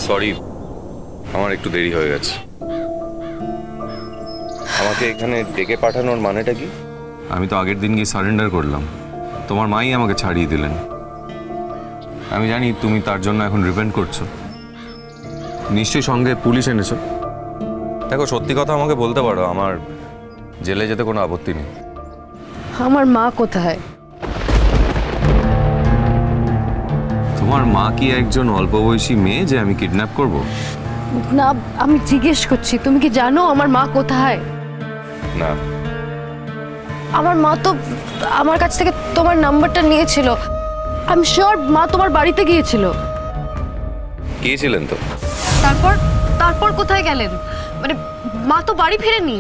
Sorry, আমার একটু দেরি হয়ে গেছে। আমাকে এখানে ডেকে পাঠানোর মানেটা কি? আমি তো আগের দিন গিয়ে সারেন্ডার করলাম, তোমার মাই আমাকে ছাড়িয়ে দিলেন। আমি জানি তুমি তার জন্য এখন রিপেন্ট করছো, নিশ্চয়ই সঙ্গে পুলিশ এনেছো। দেখো, সত্যি কথা আমাকে বলতে পারো, আমার জেলে যেতে কোনো আপত্তি নেই। আমার মা কোথায়? তোমার মা কি একজন অল্প বয়সী মেয়ে যে আমি কিডন্যাপ করব? না, আমি জিজ্ঞেস করছি, তুমি কি জানো আমার মা কোথায়? না। আমার মা তো আমার কাছ থেকে তোমার নাম্বারটা নিয়েছিল। আই এম শিওর মা তোমার বাড়িতে গিয়েছিল। গিয়েছিলেন তো? তারপর কোথায় গেলেন? মানে মা তো বাড়ি ফেরেনি।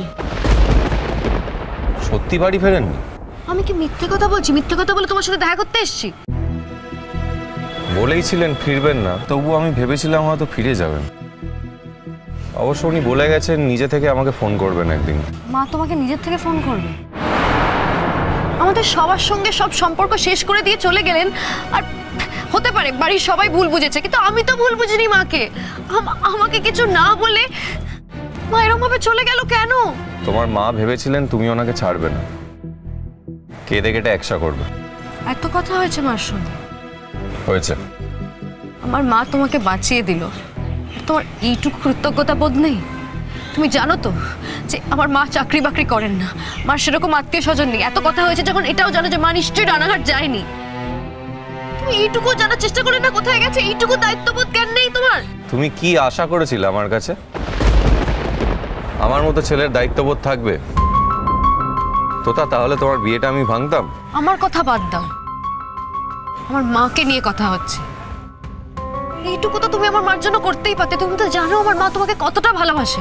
সত্যি বাড়ি ফেরেননি? আমি কি মিথ্যে কথা বলছি? মিথ্যে কথা বলে তোমার সাথে দেখা করতে এসেছি? বলেইছিলেন ফিরবেন না, তবু আমি ভেবেছিলাম হয়তো ফিরে যাবেন। অবশ্য উনি বলে গেছেন নিজে থেকে আমাকে ফোন করবেন একদিন। মা তোমাকে নিজের থেকে ফোন করবে? আমাদের সবার সঙ্গে সব সম্পর্ক শেষ করে দিয়ে চলে গেলেন। আর হতে পারে বাড়ির সবাই ভুল বুঝেছে, কিন্তু আমি তো ভুল বুঝিনি মাকে। আমাকে কিছু না বলে মা এরকম ভাবে চলে গেল কেন? তোমার মা ভেবেছিলেন তুমি ওনাকে ছাড়বে না, কেঁদে কেটে একসা করবে। এত কথা হয়েছে মার সঙ্গে? হয়েছে। আমার মা তোমাকে বাঁচিয়ে দিল, তোমার এইটুকু কৃতজ্ঞতা বোধ নেই? তুমি জানো তো যে আমার মা চাকরি বাকরি করেন না, মার সেরকম আত্মীয় স্বজন নেই। এত কথা হয়েছে যখন, এটাও জানো যে মা নিশ্চয়ই রানাঘাট যায়নি। তুমি এইটুকু জানার চেষ্টা করে না কোথায় গেছে? এইটুকু দায়িত্ববোধ কেন নেই তোমার? তুমি কি আশা করেছিলে আমার কাছে? আমার মতো ছেলের দায়িত্ববোধ থাকবে তোতা? তাহলে তোমার বিয়েটা আমি ভাঙতাম? আমার কথা বাদ দাও, আমার মাকে নিয়ে কথা হচ্ছে। এইটুকু তো তুমি আমার মার জন্য করতেই পারতে। তুমি তো জানো আমার মা তোমাকে কতটা ভালোবাসে।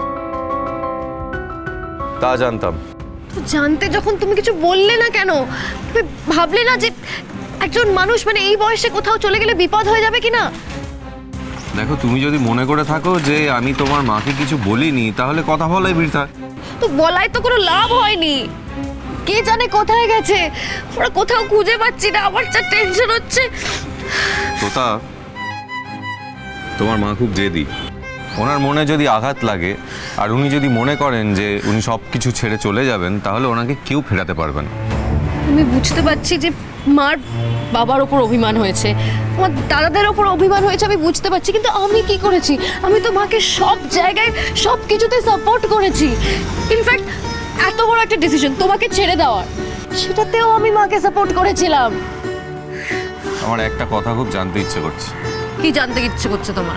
তা জানতাম। তো জানতে যখন তুমি কিছু বললে না কেন? তুমি ভাবলে না যে একজন মানুষ মানে এই বয়সে কোথাও চলে গেলে বিপদ হয়ে যাবে কিনা? দেখো, তুমি যদি মনে করে থাকো যে আমি তোমার মাকে কিছু বলিনি, তাহলে কথা বলাই বৃথা। তো বলাই তো কোনো লাভ হয়নি। কে জানে কোথায় গেছে, ওরা কোথাও খুঁজে পাচ্ছি না। আমার যা টেনশন হচ্ছে। তোতা, তোমার মা খুব জেদি। ওনার মনে যদি আঘাত লাগে আর উনি যদি মনে করেন যে উনি সব কিছু ছেড়ে চলে যাবেন, তাহলে ওনাকে কেউ ফেরাতে পারবে না। আমি বুঝতে পারছি যে মার বাবার ওপর অভিমান হয়েছে, আমার দাদাদের ওপর অভিমান হয়েছে, আমি বুঝতে পারছি। কিন্তু আমি কি করেছি? আমি তো মাকে সব জায়গায় সব কিছুতে সাপোর্ট করেছি। ইনফ্যাক্ট এত বড় একটা ডিসিশন তোমাকে ছেড়ে দেওয়ার, সেটাতেও আমি মাকে সাপোর্ট করেছিলাম। আমার একটা কথা খুব জানতে ইচ্ছে করছে। কি জানতে ইচ্ছে করছে তোমার?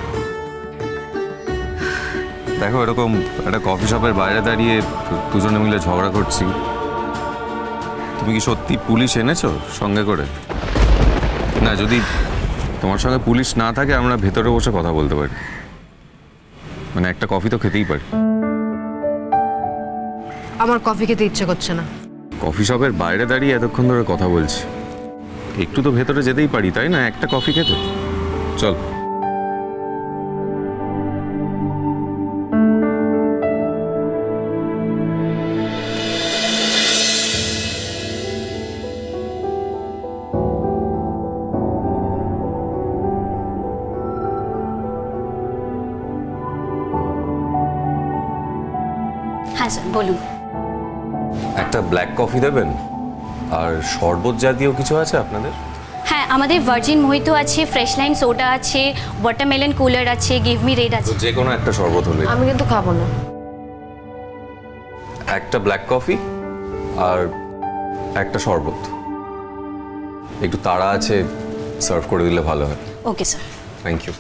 দেখো, এরকম একটা কফি শপের বাইরে দাঁড়িয়ে দুজনে মিলে ঝগড়া করছি, তুমি কি সত্যি পুলিশ এনেছো সঙ্গে করে? না, যদি তোমার সঙ্গে পুলিশ না থাকে আমরা ভেতরে বসে কথা বলতে পারি, মানে একটা কফি তো খেতেই পারি। আমার কফি খেতে ইচ্ছে করছে না। কফি শপের বাইরে দাঁড়িয়ে এতক্ষণ ধরে কথা বলছি, একটু তো ভেতরে যেতেই পারি, তাই না? একটা কফি খেতে চল। হ্যাঁ স্যার, বলুন। একটা ব্ল্যাক কফি দেবেন, আর শরবত জাতীয় কিছু আছে আপনাদের? হ্যাঁ, আমাদের ভার্জিন মোহিতো আছে, ফ্রেশ লাইন সোডা আছে, ওয়াটারমেলন কুলার আছে, গিভ মি রেড আছে। যে কোনো একটা শরবত হলে। আমি কিন্তু খাবো না। একটা ব্ল্যাক কফি আর একটা শরবত। একটু তাড়া আছে, সার্ভ করে দিলে ভালো হয়। Okay sir. Thank you.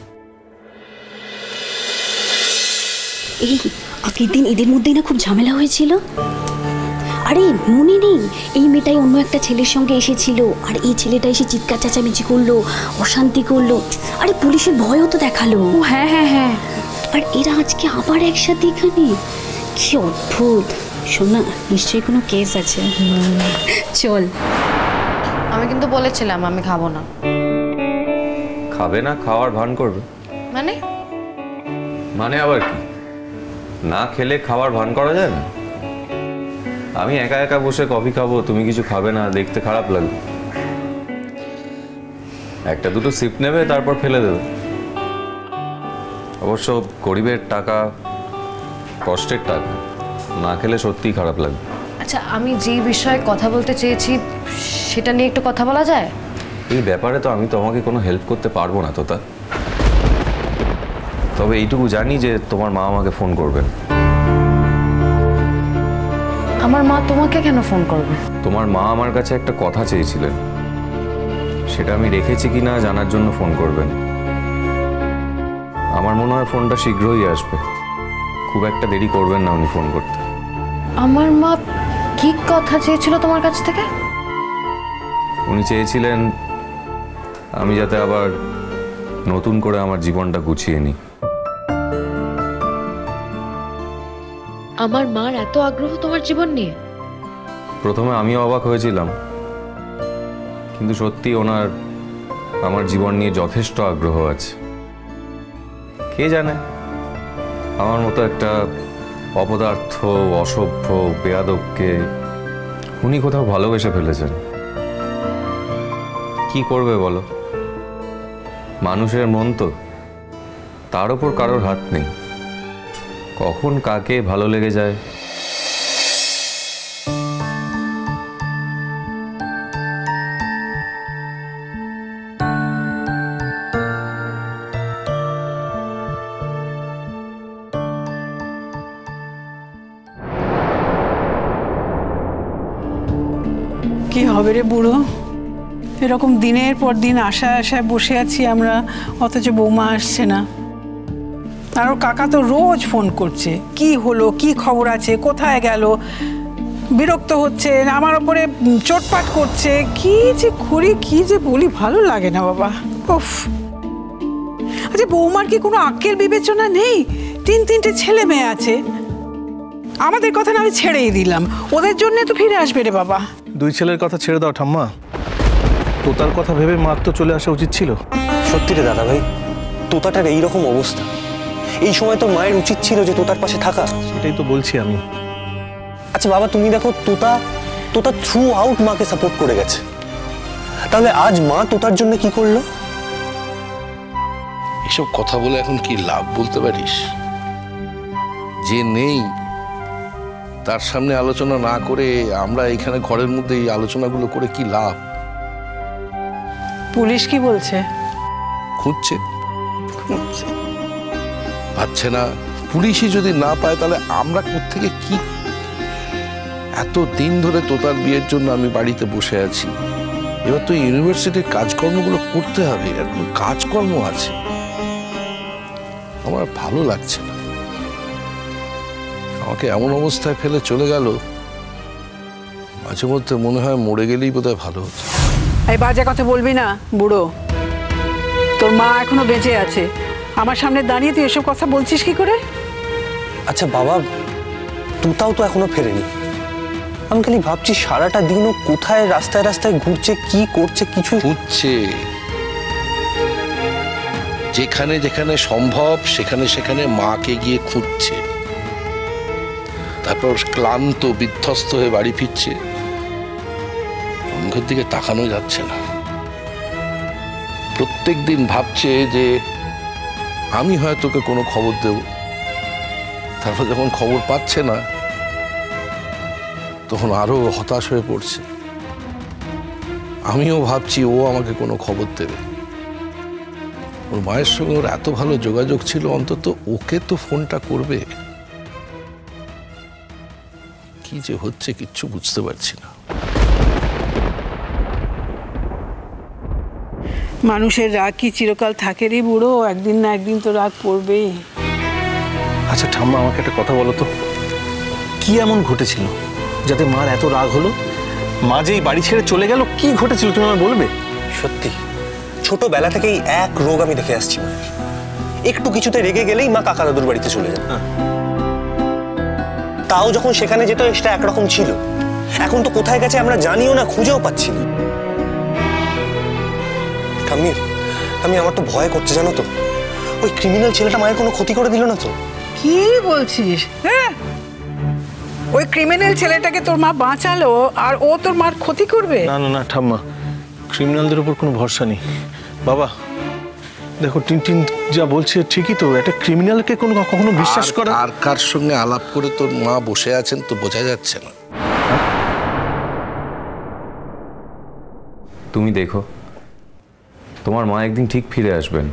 এই আগের দিন এদের মধ্যেই না খুব ঝামেলা হয়েছিল। আরে মনে নেই, এই মেয়েটাই অন্য একটা ছেলের সঙ্গে এসেছিল, আর এই ছেলেটা এসে চিৎকার চেঁচামেচি করলো, অশান্তি করলো। আরে পুলিশের ভয়ও তো দেখালো। হ্যাঁ হ্যাঁ হ্যাঁ। আর এরা আজকে আবার একসাথে এখানে, কি অদ্ভুত। শোন না, নিশ্চয়ই কোনো কেস আছে। চল। আমি কিন্তু বলেছিলাম আমি খাবো না। খাবে না? খাওয়ার ভান করবে মানে? মানে আবার কি? না খেলে খাবার ভান করা যায় না? আমি একা একা বসে কফি খাবো, তুমি কিছু খাবে না, দেখতে খারাপ লাগবে। একটা দুটো সিপ নেবে, তারপর ফেলে দেবে। অবশ্য গরিবের টাকা কষ্টের টাকা, না খেলে সত্যিই খারাপ লাগবে। আচ্ছা, আমি যেই বিষয়ে কথা বলতে চেয়েছি সেটা নিয়ে একটু কথা বলা যায়? এই ব্যাপারে তো আমি তোমাকে কোনো হেল্প করতে পারবো না তোতা, তবে এইটুকু জানি যে তোমার মা আমাকে ফোন করবেন। আমার মা তোমাকে কেন ফোন করবে? তোমার মা আমার কাছে একটা কথা চেয়েছিলেন, সেটা আমি রেখেছি কিনা জানার জন্য ফোন করবেন। আমার মনে হয় ফোনটা শীঘ্রই আসবে, খুব একটা দেরি করবেন না উনি ফোন করতে। আমার মা কি কথা চেয়েছিল তোমার কাছ থেকে? উনি চেয়েছিলেন আমি যাতে আবার নতুন করে আমার জীবনটা গুছিয়ে নিই। আমার মার এত আগ্রহ তোমার জীবন নিয়ে? প্রথমে আমিও অবাক হয়েছিলাম, কিন্তু সত্যি ওনার আমার জীবন নিয়ে যথেষ্ট আগ্রহ আছে। কে জানে, আমার মতো একটা অপদার্থ, অসভ্য, বেয়াদবকে উনি কোথাও ভালোবেসে ফেলেছেন। কি করবে বলো, মানুষের মন তো, তার উপর কারোর হাত নেই, কখন কাকে ভালো লেগে যায়। কি হবে রে বুড়ো, এরকম দিনের পর দিন আশায় আশায় বসে আছি আমরা, অথচ বৌমা আসছে না। আর ওর কাকা তো রোজ ফোন করছে, কি হলো, কি খবর আছে, কোথায় গেল, বিরক্ত হচ্ছে, আমার ওপরে চোটপাট করছে। কি যে করি, কি যে বলি, ভালো লাগে না বাবা। উফ, আচ্ছা বৌমার কি কোনো আক্কেল বিবেচনা নেই? তিনটে ছেলে মেয়ে আছে, আমাদের কথা না আমি ছেড়েই দিলাম, ওদের জন্য তো ফিরে আসবে রে বাবা। দুই ছেলের কথা ছেড়ে দাও ঠাম্মা, তোতার কথা ভেবে মার তো চলে আসা উচিত ছিল। সত্যি রে দাদা ভাই, তোতাটার এইরকম অবস্থা, এই সময় তো মায়ের উচিত ছিল যে তোতার পাশে থাকা। সেটাই তো বলছি আমি। আচ্ছা বাবা, তুমি দেখো, তোতা থ্রু আউট মাকে সাপোর্ট করে গেছে, তাহলে আজ মা তোতার জন্য কি করলো? এসব কথা বলে এখন কি লাভ বলতে পারিস? যে নেই তার সামনে আলোচনা না করে আমরা এখানে ঘরের মধ্যে এই আলোচনাগুলো করে কি লাভ? পুলিশ কি বলছে? খুঁজছে, পাচ্ছে না। পুলিশই যদি না পায় তাহলে আমরা কোত্থেকে কি? এত দিন ধরে তোতার বিয়ের জন্য আমি বাড়িতে বসে আছি, এবার তো ইউনিভার্সিটির কাজকর্মগুলো করতে হবে, এরকম কাজকর্ম আছে, আমার ভালো লাগছে না। আমাকে এমন অবস্থায় ফেলে চলে গেল, মাঝে মধ্যে মনে হয় মরে গেলেই বোধহয় ভালো হতো। এই বাজে কথা বলবি না বুড়ো, তোর মা এখনো বেঁচে আছে, আমার সামনে দাঁড়িয়ে তুই এসব কথা বলছিস কি করে? আচ্ছা বাবা, তোতাও তো এখনো ফেরেনি, আমি খালি ভাবছি সারাটা দিনও কোথায় রাস্তায় রাস্তায় ঘুরছে, কি করছে, কিছু খুঁজছে, যেখানে যেখানে সম্ভব সেখানে সেখানে মাকে গিয়ে খুঁজছে, তারপর ক্লান্ত বিধ্বস্ত হয়ে বাড়ি ফিরছে, মুখের দিকে তাকানো যাচ্ছে না। প্রত্যেক দিন ভাবছে যে আমি হয়তো তোকে কোনো খবর দেব, তারপর যখন খবর পাচ্ছে না তখন আরো হতাশ হয়ে পড়ছে। আমিও ভাবছি ও আমাকে কোনো খবর দেবে, ওর মায়ের সঙ্গে ওর এত ভালো যোগাযোগ ছিল, অন্তত ওকে তো ফোনটা করবে। কি যে হচ্ছে কিচ্ছু বুঝতে পারছি না। মানুষের রাগ কি চিরকাল থাকে রে বুড়ো? একদিন না একদিন তো রাগ পড়বেই। আচ্ছা ঠাম্মা, আমাকে একটা কথা বলো তো, কি এমন ঘটেছিল যাতে মার এত রাগ হলো? মা যে এই বাড়ি ছেড়ে চলে গেল, কি ঘটেছিল তুমি আমায় বলবে? সত্যি ছোটবেলা থেকেই এক রোগ আমি দেখে আসছি, একটু কিছুতে রেগে গেলেই মা কাকা দাদুর বাড়িতে চলে যায়। তাও যখন সেখানে যেত সেটা একরকম ছিল, এখন তো কোথায় গেছে আমরা জানিও না, খুঁজেও পাচ্ছি না। আমি আমার তো ভয় করছে জানো তো, ওই ক্রিমিনাল ছেলেটা মায়ের কোনো ক্ষতি করে দিল না তো? কি বলছিস? হ্যাঁ, ওই ক্রিমিনাল ছেলেটাকে তোর মা বাঁচালো আর ও তোর মার ক্ষতি করবে? না না না ঠাম্মা, ক্রিমিনালদের উপর কোনো ভরসা নেই। বাবা, দেখো টিনটিন যা বলছে ঠিকই তো, একটা ক্রিমিনালকে কখনো বিশ্বাস করা। আর কার সঙ্গে আলাপ করে তোর মা বসে আছেন তো বোঝা যাচ্ছে না। তুমি দেখো, তোমার মা একদিন ঠিক ফিরে আসবেন।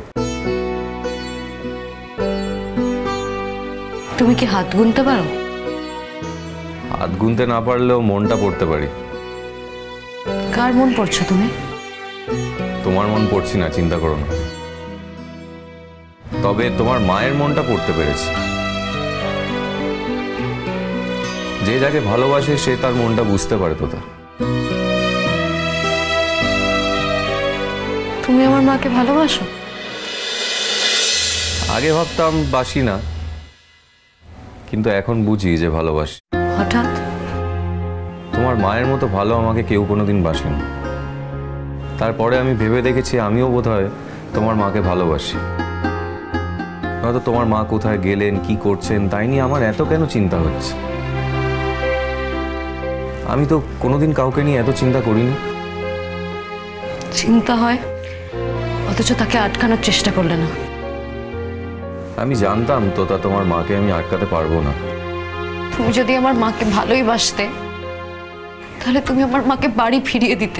তুমি কি হাত গুনতে পারো? হাত গুনতে না পারলেও মনটা পড়তে পারি। কার মন পড়ছো তুমি? তোমার মন পড়ছি না, চিন্তা করো না। তবে তোমার মায়ের মনটা পড়তে পেরেছি। যে যাকে ভালোবাসে সে তার মনটা বুঝতে পারে। তো তুমি আমার মাকে ভালোবাসো? আগে ভাবতাম বাসি না, কিন্তু এখন বুঝি যে ভালোবাসি। হঠাৎ? তোমার মায়ের মতো ভালো আমাকে কেউ কোনোদিন বাসেনি। তারপরে আমি ভেবে দেখেছি আমিও বোধহয় তোমার মাকে ভালোবাসি। হয়তো তোমার মা কোথায় গেলেন, কি করছেন, তাই নিয়ে আমার এত কেন চিন্তা হচ্ছে। আমি তো কোনোদিন কাউকে নিয়ে এত চিন্তা করিনি। চিন্তা হয়, অথচ তাকে আটকানোর চেষ্টা করলে না। আমি জানতাম তো তা তোমার মাকে আমি আটকাতে পারবো না। তুমি যদি আমার মাকে ভালোই বাসতে, তাহলে তুমি আমার মাকে বাড়ি ফিরিয়ে দিতে।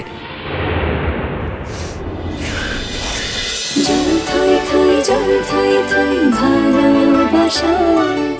জল থই থই জল থই থই ভালোবাসা।